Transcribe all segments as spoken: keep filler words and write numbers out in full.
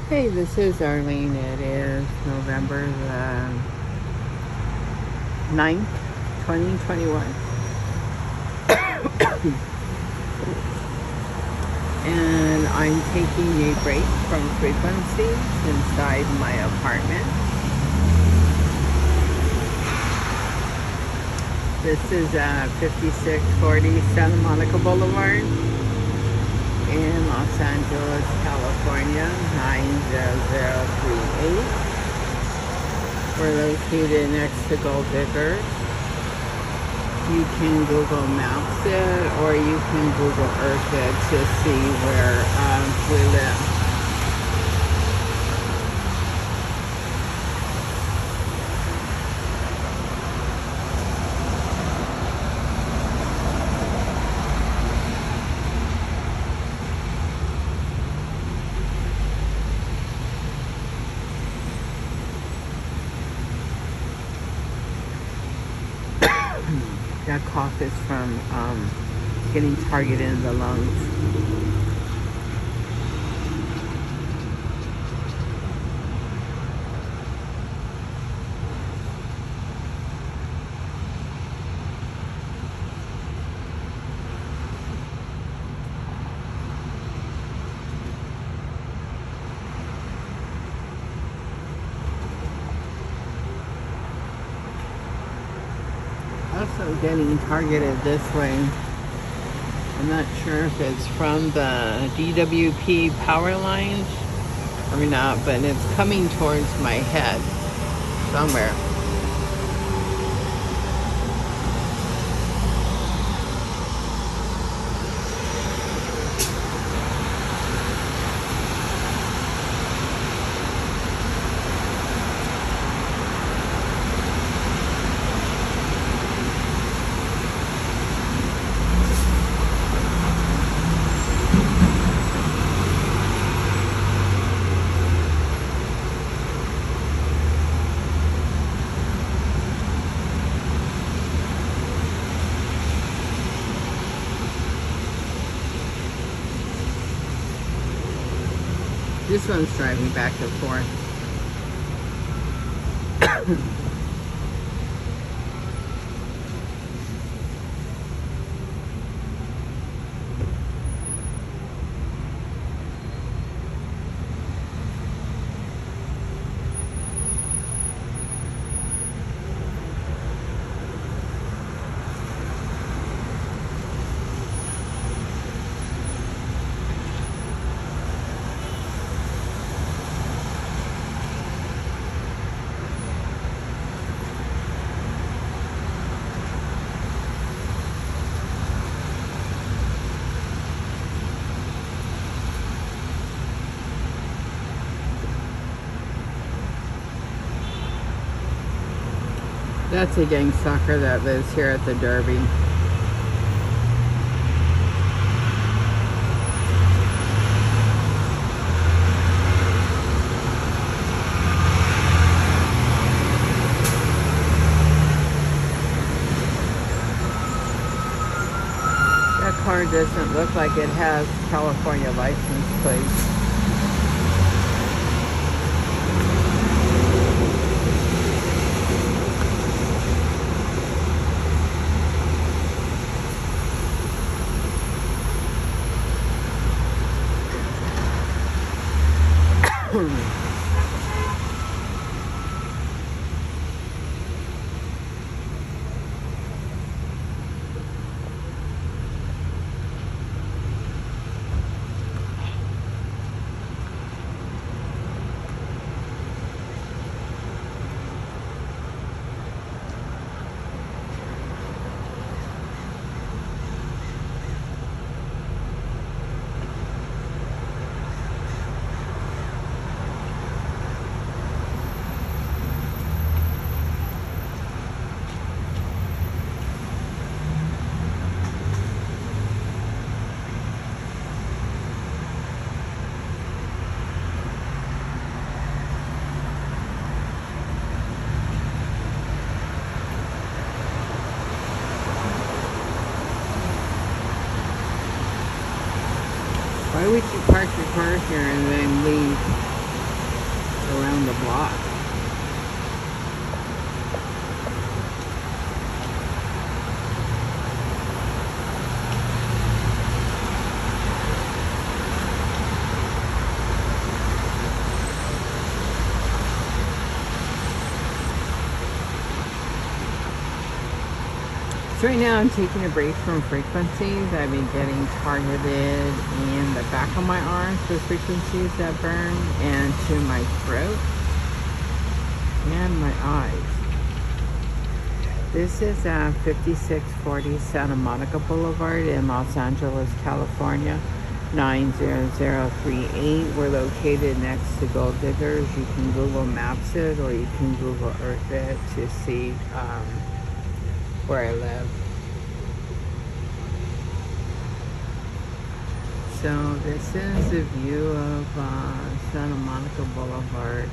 Hey, this is Arlene. It is November the ninth, twenty twenty-one. And I'm taking a break from frequencies inside my apartment. This is uh, fifty-six forty Santa Monica Boulevard in Los Angeles, California, nine zero zero three eight. We're located next to Gold Digger. You can Google Maps it, or you can Google Earth it to see where um, we live. That cough is from um, getting targeted in the lungs. Also getting targeted this way. I'm not sure if it's from the D W P power lines or not, but it's coming towards my head somewhere. This one's driving back and forth. That's a gang sucker that lives here at the Derby. That car doesn't look like it has California license plates. Why would you park your car here and then leave? around the block. So right now I'm taking a break from frequencies. I've been getting targeted in the back of my arms with frequencies that burn, and to my throat and my eyes. This is uh, fifty-six forty Santa Monica Boulevard in Los Angeles, California, nine zero zero three eight. We're located next to Gold Diggers. You can Google Maps it, or you can Google Earth it to see um, where I live. So this is a view of uh, Santa Monica Boulevard.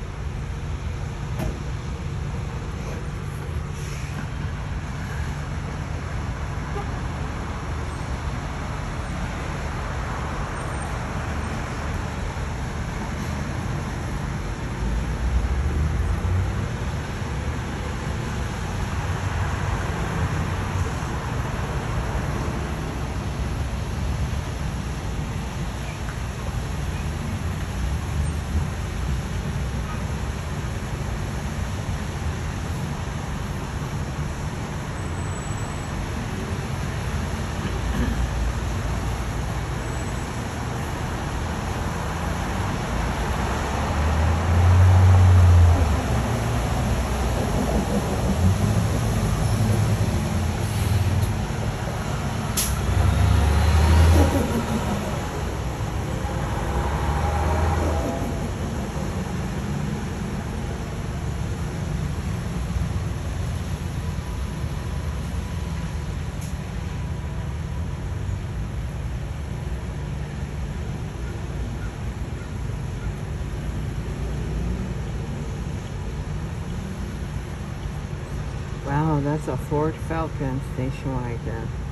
Wow, that's a Ford Falcon station wagon.